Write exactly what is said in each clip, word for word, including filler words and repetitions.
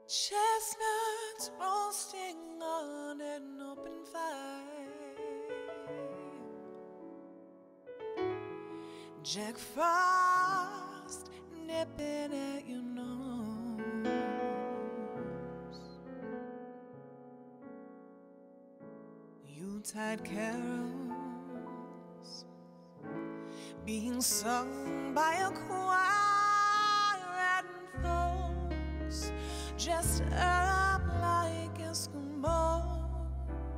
Chestnuts roasting on an open fire, Jack Frost nipping at your nose, Yuletide carols being sung by a choir, and folks dressed up like Eskimos.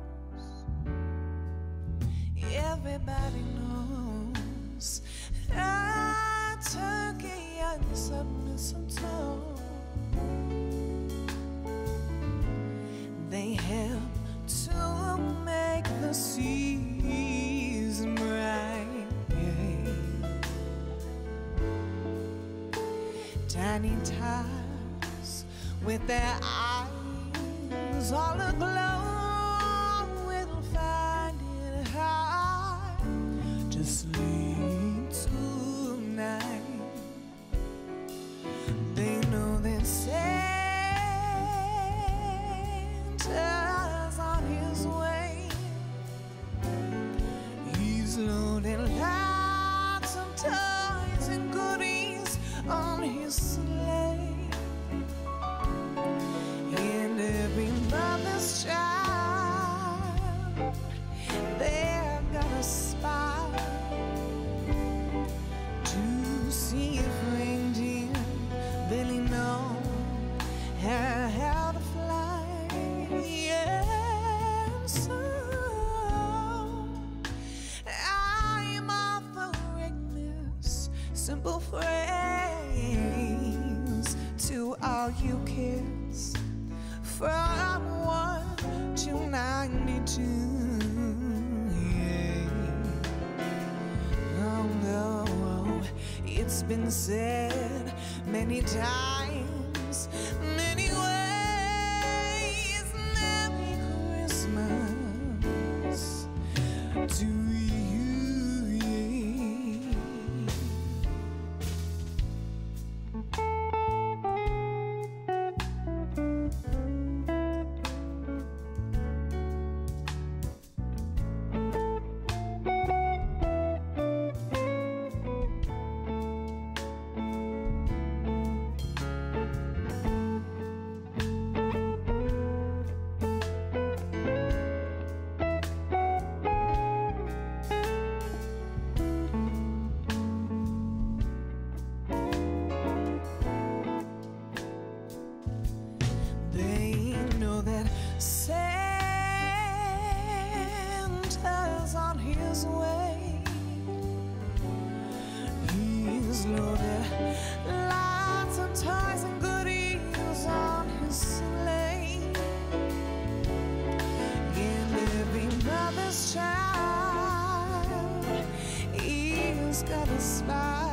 Everybody knows a turkey and some mistletoe, they help to make the season bright. Tiny tots with their eyes all aglow will find it hard to sleep tonight. They know that Santa's on his way. He's loaded lots of toys and goodies on his sleigh, and every mother's child, they've got a spy to see if reindeer really know how to fly. Yeah, so I'm offering this simple phrase to all you kids from one to ninety-two. Yeah. Oh no, it's been said many times, many ways. Merry Christmas to you. Santa's on his way. He's loaded lots of toys and goodies on his sleigh, and every mother's child, he's got a spy